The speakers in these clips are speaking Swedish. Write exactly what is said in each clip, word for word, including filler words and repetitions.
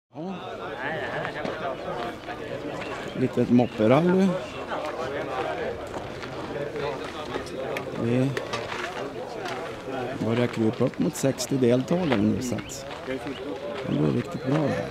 Ja. Litet mopperally. Vi börjar krypa upp mot sextio deltagare nu, så att det blir riktigt bra det här.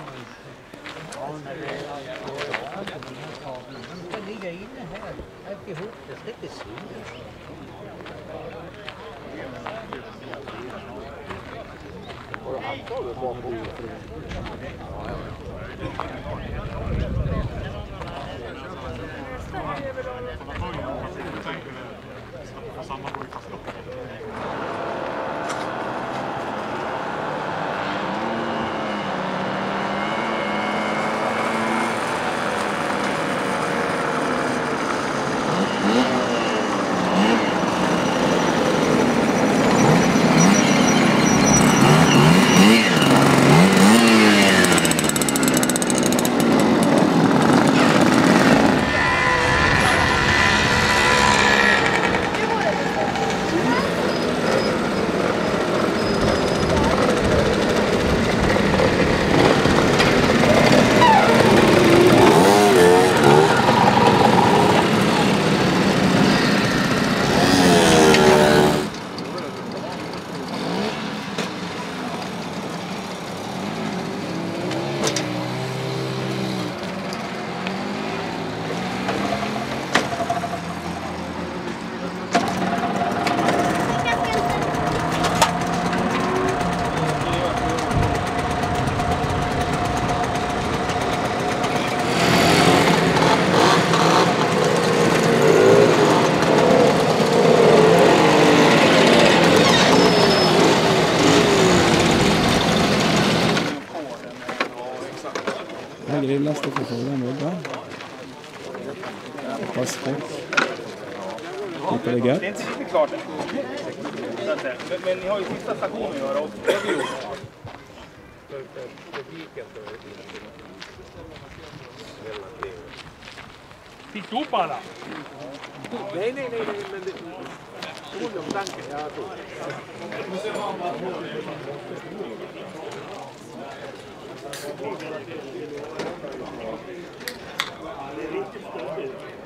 Här grillas det för förra middag. Hoppas folk tycker det är gött. Det är inte riktigt klart. Men, men ni har ju sista stationen att göra och det har vi gjort. Fick du upp alla? Nej, nej, nej, nej, men det tog om tanken, jag tror. Det är riktigt stort.